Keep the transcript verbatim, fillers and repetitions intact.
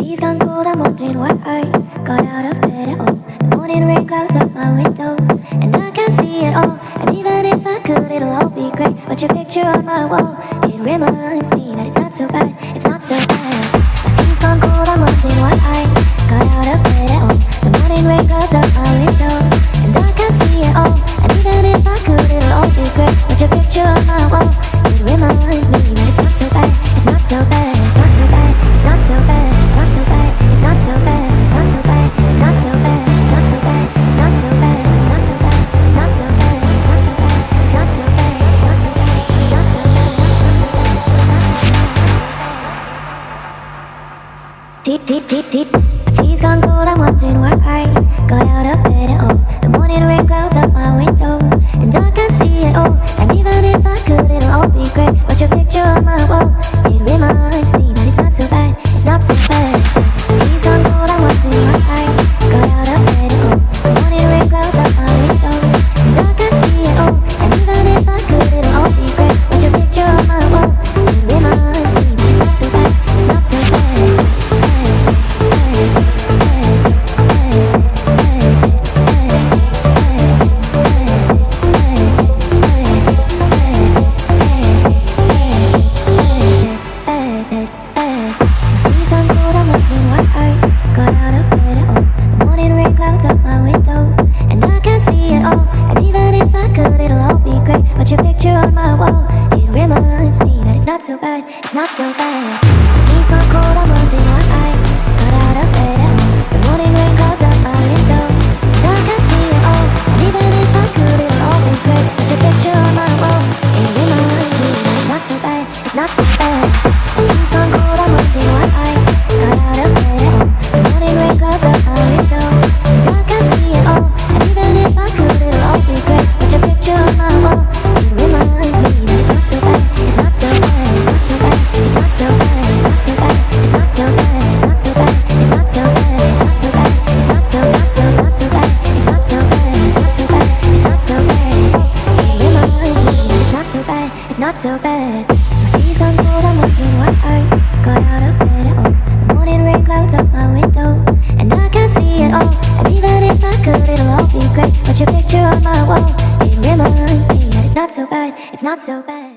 tea's gone cold, I'm wondering why I got out of bed at all. The morning rain clouds up my window, and I can't see it all. And even if I could, it'll all be great. But your picture on my wall, it reminds me that it's not so bad, it's not so bad. My tea's gone cold, I'm wondering why I got out of bed at all. The morning rain clouds up my window, and I can't see it all. And even if I could, it'll all be great. But your picture on my wall, it reminds me that it's not so bad, it's not so bad, not so bad, it's not so bad, not so bad, it's not so bad, not so bad, it's not so bad, not so bad, it's not so bad, not so bad, it's not so bad, not so bad, it's not so bad, not so bad, it's not so bad, deep, deep, deep, deep. My tea's gone cold, I'm wondering why I got out of bed at all. The morning rain clouds up my window, and I can't see it all. And even if I could, it'll all be great. But your picture on my wall, it reminds me that it's not so bad, it's not so bad. My tea's gone cold, I'm wondering why I got out of bed at all. The morning rain clouds up my window, and I can't see it all. And even if I could, it'll all be great. But your picture on my wall, it reminds me that it's not so bad, it's not so bad. Not so bad, it's not so bad. My tea's gone cold, I'm wondering why I got out of bed at all. The morning rain clouds up my window, and I can't see it all. And even if I could, it'll all be great. But your picture on my wall, it reminds me that it's not so bad, it's not so bad. My tea's gone cold, I'm wondering why I got out of bed at all. The morning rain clouds up my window, and I can't see it all. And even if I could, it'll all be great. But your picture on my wall, it reminds me that it's not so bad, it's not so bad. Not so bad. My tea's gone cold, I'm wondering why I got out of bed at all. The morning rain clouds up my window, and I can't see it all. And even if I could, it'll all be great. But your picture on my wall, it reminds me that it's not so bad, it's not so bad.